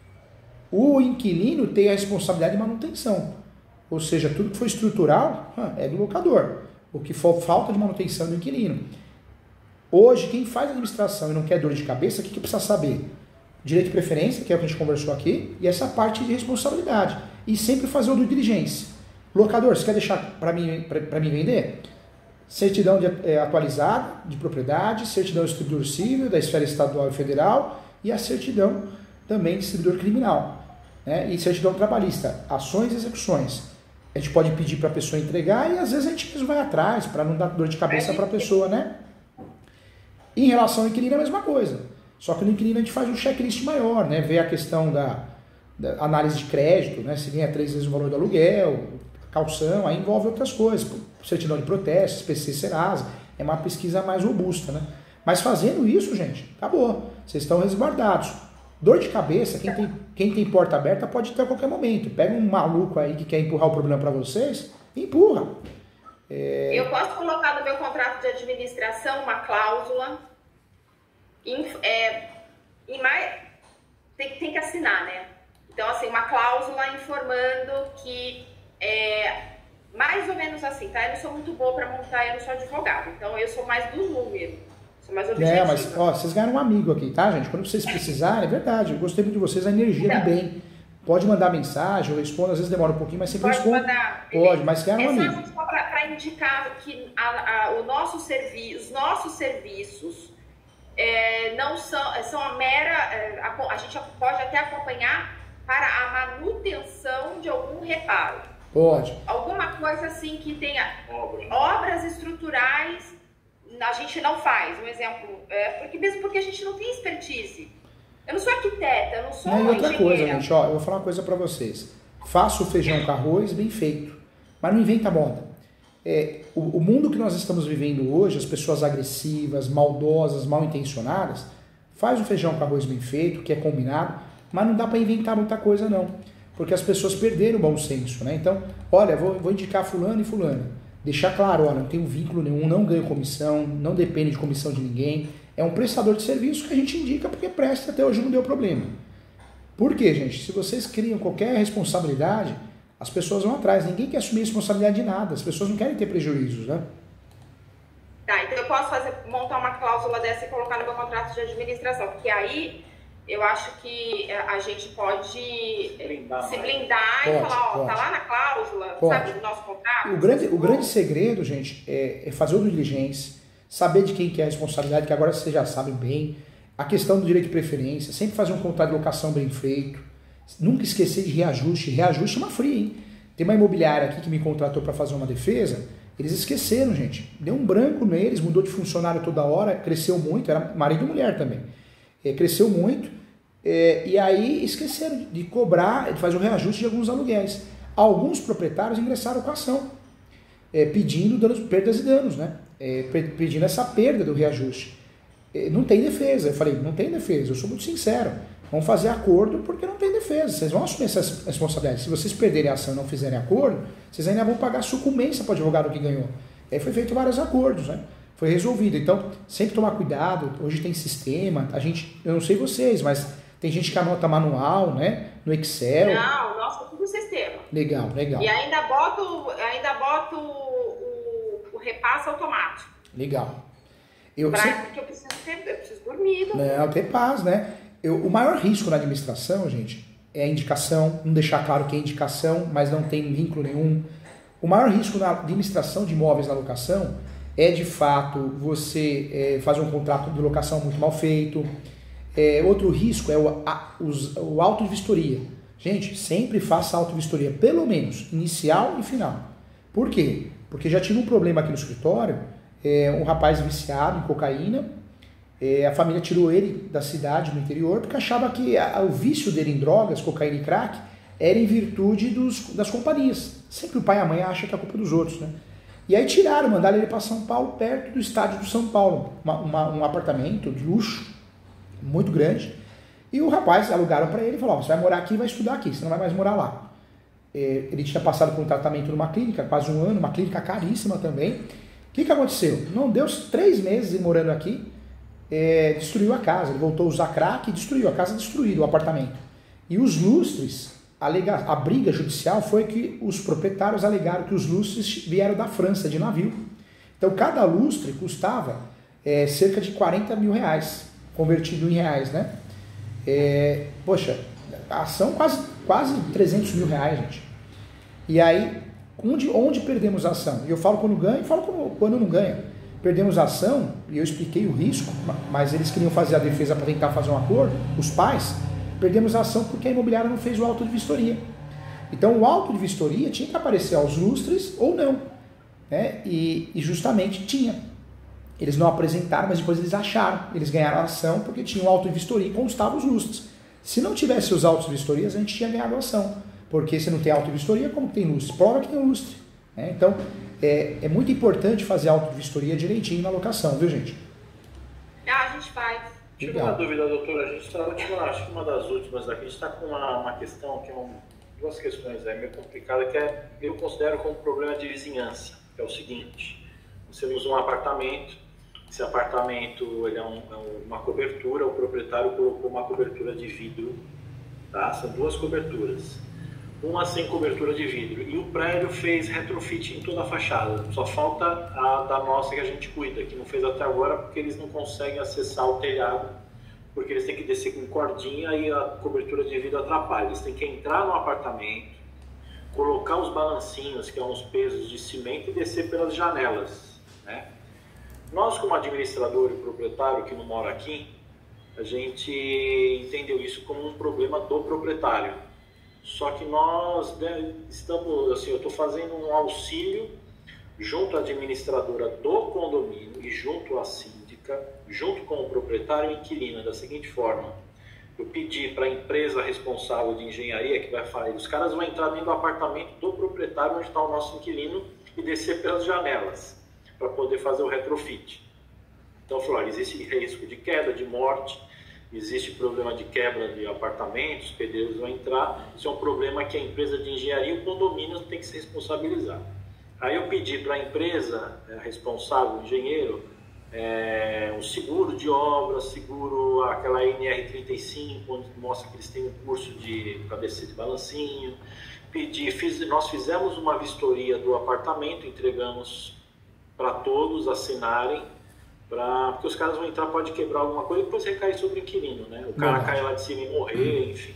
O inquilino tem a responsabilidade de manutenção, ou seja, tudo que for estrutural é do locador, o que for falta de manutenção é do inquilino. Hoje, quem faz administração e não quer dor de cabeça, o que, que precisa saber? Direito de preferência, que é o que a gente conversou aqui, e essa parte de responsabilidade. E sempre fazer o due diligence. Locador, você quer deixar para mim, para mim vender? Certidão de, é, atualizada de propriedade, certidão de distribuidor civil, da esfera estadual e federal, e a certidão também de distribuidor criminal. Né? E certidão trabalhista, ações e execuções. A gente pode pedir para a pessoa entregar e às vezes a gente mesmo vai atrás, para não dar dor de cabeça para a pessoa, né? E em relação ao inquilino é a mesma coisa. Só que no inquilino a gente faz um checklist maior, né? Vê a questão da, da análise de crédito, né? Se ganha três vezes o valor do aluguel, calção, aí envolve outras coisas, certidão de protesto, P C Serasa, é uma pesquisa mais robusta, né? Mas fazendo isso, gente, acabou, vocês estão resguardados. Dor de cabeça, quem tem, quem tem porta aberta pode ter a qualquer momento. Pega um maluco aí que quer empurrar o problema para vocês, empurra. É... Eu posso colocar no meu contrato de administração uma cláusula, em, é, em mais, tem, tem que assinar, né? Então, assim, uma cláusula informando que é mais ou menos assim, tá? Eu não sou muito boa para montar, eu não sou advogado, então eu sou mais do número, sou mais objetiva. É, mas ó, vocês ganharam um amigo aqui, tá, gente? Quando vocês precisarem, é verdade, eu gostei muito de vocês, a energia então, do bem. Pode mandar mensagem, eu respondo, às vezes demora um pouquinho, mas sempre Pode respondo. mandar. Pode, mas quero um é amigo. só para indicar que a, a, o nosso servi os nossos serviços é, não são, são a mera... A, a gente pode até acompanhar para a manutenção de algum reparo. Pode. Alguma coisa assim que tenha Obra. obras estruturais, a gente não faz. Um exemplo, é, porque mesmo porque a gente não tem expertise. Eu não sou arquiteta, eu não sou Não, e outra engenheira. coisa, gente, ó, eu vou falar uma coisa pra vocês. Faça o feijão com arroz bem feito, mas não inventa moda. É, o, o mundo que nós estamos vivendo hoje, as pessoas agressivas, maldosas, mal intencionadas, faz o feijão com arroz bem feito, que é combinado, mas não dá para inventar muita coisa não, porque as pessoas perderam o bom senso, né? Então, olha, vou, vou indicar fulano e fulano, deixar claro, olha, não tenho vínculo nenhum, não ganho comissão, não depende de comissão de ninguém, é um prestador de serviço que a gente indica porque presta, até hoje não deu problema. Por quê, gente? Se vocês criam qualquer responsabilidade, as pessoas vão atrás, ninguém quer assumir responsabilidade de nada, as pessoas não querem ter prejuízos, né? Tá, então eu posso fazer, montar uma cláusula dessa e colocar no meu contrato de administração, porque aí eu acho que a gente pode Blindar, se né? blindar Pode, e falar, ó, pode. tá lá na cláusula, Pode. sabe, do nosso contrato. O grande, o grande segredo, gente, é, é fazer o diligência, saber de quem que é a responsabilidade, que agora vocês já sabem bem, a questão do direito de preferência, sempre fazer um contrato de locação bem feito, nunca esquecer de reajuste, reajuste é uma fria, hein? Tem uma imobiliária aqui que me contratou para fazer uma defesa, eles esqueceram, gente, deu um branco neles, mudou de funcionário toda hora, cresceu muito, era marido e mulher também, é, cresceu muito, é, e aí esqueceram de cobrar, de fazer o reajuste de alguns aluguéis. Alguns proprietários ingressaram com a ação, é, pedindo danos, perdas e danos, né? É, pedindo essa perda do reajuste. É, não tem defesa. Eu falei, não tem defesa, eu sou muito sincero. Vamos fazer acordo porque não tem defesa. Vocês vão assumir essa responsabilidade. Se vocês perderem a ação e não fizerem acordo, vocês ainda vão pagar sucumbência para o advogado que ganhou. Aí foi feito vários acordos, né? Foi resolvido. Então, sempre tomar cuidado. Hoje tem sistema. A gente, eu não sei vocês, mas tem gente que anota manual, né? No Excel. Não, nossa, tudo sistema. Legal, legal. E ainda boto, ainda boto o, o repasse automático. Legal. Eu pra, sempre... Porque eu preciso, ter, eu preciso dormir. Não, não ter paz, né? Eu, o maior risco na administração, gente, é a indicação. Não deixar claro que é indicação, mas não tem vínculo nenhum. O maior risco na administração de imóveis na locação é, de fato, você é, fazer um contrato de locação muito mal feito. É, outro risco é o, a, os, o auto-vistoria. Gente, sempre faça auto-vistoria, pelo menos, inicial e final. Por quê? Porque já tive um problema aqui no escritório, é, um rapaz viciado em cocaína, é, a família tirou ele da cidade, no interior, porque achava que a, o vício dele em drogas, cocaína e crack, era em virtude dos, das companhias. Sempre o pai e a mãe acham que é culpa dos outros, né? E aí tiraram, mandaram ele para São Paulo, perto do estádio do São Paulo, uma, uma, um apartamento de luxo, muito grande, e o rapaz alugaram para ele e falou, ó, você vai morar aqui e vai estudar aqui, você não vai mais morar lá. É, ele tinha passado por um tratamento numa clínica, quase um ano, uma clínica caríssima também. O que, que aconteceu? Não deu três meses ele morando aqui, é, destruiu a casa, ele voltou a usar crack e destruiu, a casa destruída, o apartamento. E os lustres, a, lega, a briga judicial foi que os proprietários alegaram que os lustres vieram da França, de navio. Então cada lustre custava é, cerca de quarenta mil reais. Convertido em reais, né? É, poxa, a ação quase, quase trezentos mil reais, gente. E aí, onde, onde perdemos a ação? E eu falo quando ganha e falo quando, quando não ganha. Perdemos a ação, e eu expliquei o risco, mas eles queriam fazer a defesa para tentar fazer um acordo, os pais, perdemos a ação porque a imobiliária não fez o auto de vistoria. Então o auto de vistoria tinha que aparecer aos lustres ou não, né? E, e justamente tinha. Eles não apresentaram, mas depois eles acharam. Eles ganharam a ação porque tinha um auto de vistoria e constavam os lustres. Se não tivesse os autos de vistorias, a gente tinha ganhado a ação. Porque se não tem auto de vistoria, como que tem lustre? Prova que tem lustre. Né? Então, é, é muito importante fazer auto de vistoria direitinho na locação, viu, gente? Ah, a gente faz. Tive uma dúvida, doutora. A gente está, acho que uma das últimas aqui, a gente está com uma, uma questão, que é um, duas questões é, meio complicada, que é, eu considero como problema de vizinhança. Que é o seguinte, você usa um apartamento, esse apartamento ele é, um, é uma cobertura, o proprietário colocou uma cobertura de vidro, tá? São duas coberturas, uma sem cobertura de vidro, e o prédio fez retrofit em toda a fachada, só falta a da nossa que a gente cuida, que não fez até agora porque eles não conseguem acessar o telhado porque eles têm que descer com cordinha e a cobertura de vidro atrapalha. Eles têm que entrar no apartamento, colocar os balancinhos, que são os pesos de cimento, e descer pelas janelas, né? Nós, como administrador e proprietário que não mora aqui, a gente entendeu isso como um problema do proprietário. Só que nós, né, estamos, assim, eu estou fazendo um auxílio junto à administradora do condomínio e junto à síndica, junto com o proprietário e inquilino, da seguinte forma: eu pedi para a empresa responsável de engenharia que vai fazer, os caras vão entrar dentro do apartamento do proprietário onde está o nosso inquilino e descer pelas janelas para poder fazer o retrofit. Então, eu falei, olha, existe risco de queda, de morte, existe problema de quebra de apartamentos, os pedreiros vão entrar, isso é um problema que a empresa de engenharia e o condomínio tem que se responsabilizar. Aí eu pedi para a empresa responsável, o engenheiro, é, um seguro de obra, seguro aquela N R trinta e cinco, onde mostra que eles têm um curso de cabeça de balancinho. Pedi, fiz, nós fizemos uma vistoria do apartamento, entregamos para todos assinarem, pra, porque os caras vão entrar, pode quebrar alguma coisa e depois recai sobre o inquilino, né? O cara cai lá de cima e morrer, enfim.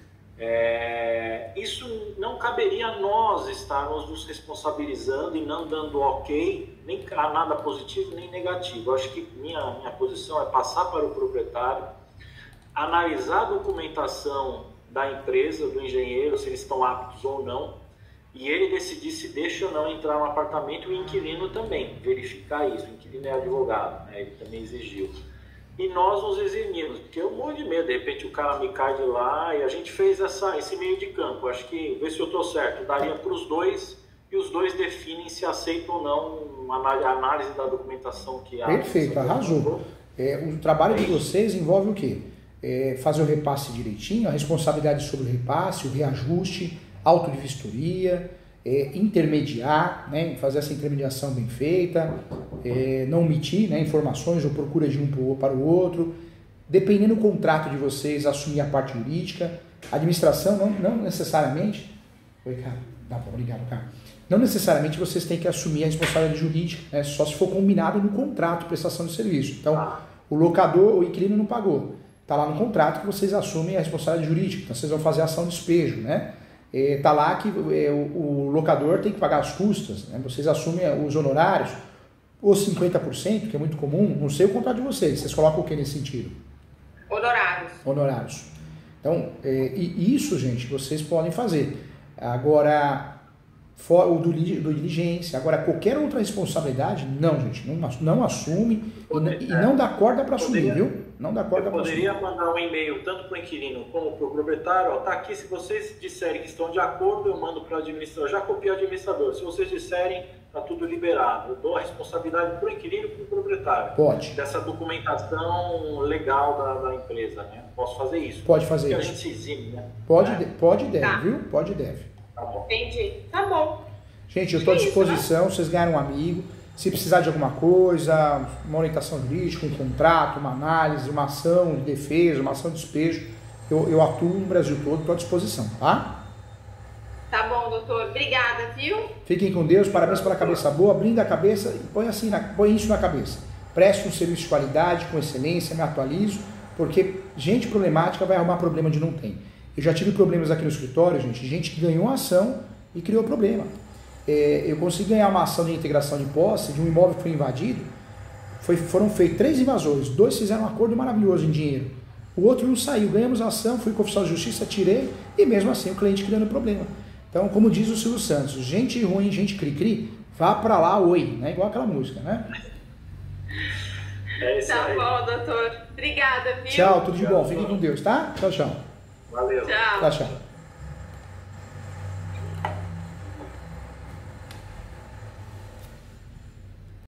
É, isso não caberia a nós estarmos nos responsabilizando e não dando ok, nem a nada positivo nem negativo. Eu acho que minha, minha posição é passar para o proprietário, analisar a documentação da empresa, do engenheiro, se eles estão aptos ou não, e ele decidir se deixa ou não entrar no apartamento, e o inquilino também, verificar isso. O inquilino é advogado, né? Ele também exigiu. E nós nos eximimos, porque eu morro de medo, de repente o cara me cai de lá, e a gente fez essa, esse meio de campo. Acho que, ver se eu estou certo, daria para os dois, e os dois definem se aceitam ou não a análise da documentação que há. Perfeito, arrasou. É, o trabalho de vocês envolve o quê? É, fazer o repasse direitinho, a responsabilidade sobre o repasse, o reajuste, auto de vistoria, é, intermediar, né, fazer essa intermediação bem feita, é, não omitir, né, informações ou procura de um para o outro, dependendo do contrato de vocês, assumir a parte jurídica. A administração não, não necessariamente... Oi, cara, dá bom, obrigado, cara. Não necessariamente vocês têm que assumir a responsabilidade jurídica, né, só se for combinado no contrato de prestação de serviço. Então, o locador, o inquilino não pagou. Está lá no contrato que vocês assumem a responsabilidade jurídica, então vocês vão fazer ação de despejo, né? Está lá que é, o, o locador tem que pagar as custas, né? Vocês assumem os honorários, os cinquenta por cento, que é muito comum, não sei o contrato de vocês, vocês colocam o que nesse sentido? Honorários. Honorários. Então, é, e isso, gente, vocês podem fazer. Agora, for, o do, do diligência, agora qualquer outra responsabilidade, não, gente, não, não assume e, e não dá corda para assumir, viu? Não dá corda para assumir. Eu poderia mandar um e-mail tanto para o inquilino como para o proprietário, ó, tá aqui, se vocês disserem que estão de acordo, eu mando para o administrador, já copiei o administrador, se vocês disserem, tá tudo liberado, eu dou a responsabilidade para o inquilino e para o proprietário. Pode. Dessa documentação legal da, da empresa, né? Posso fazer isso? Pode fazer Porque isso. a gente se exime, né? Pode, é. pode e deve, Tá. viu? Pode e deve. Tá bom. Entendi. Tá bom. Gente, eu estou à É isso, disposição, vocês ganharam um amigo. Se precisar de alguma coisa, uma orientação jurídica, um contrato, uma análise, uma ação de defesa, uma ação de despejo, eu, eu atuo no Brasil todo, estou à disposição, tá? Tá bom, doutor. Obrigada, viu? Fiquem com Deus, parabéns pela cabeça boa, brinda a cabeça e põe, assim na, põe isso na cabeça. Preste um serviço de qualidade, com excelência, me atualizo, porque gente problemática vai arrumar problema onde não tem. Eu já tive problemas aqui no escritório, gente, gente que ganhou ação e criou problema. É, eu consegui ganhar uma ação de integração de posse de um imóvel que foi invadido. Foi, foram feitos três invasores, dois fizeram um acordo maravilhoso em dinheiro. O outro não saiu, ganhamos a ação, fui com o oficial de justiça, tirei, e mesmo assim o cliente criando problema. Então, como diz o Silvio Santos, gente ruim, gente cri-cri, vá pra lá, oi, né? Igual aquela música, né? É isso Tá aí. bom, doutor. Obrigada, viu? Tchau, tudo de bom, fiquem com Deus, tá? Tchau, tchau. Valeu. Tchau. Tchau, tchau.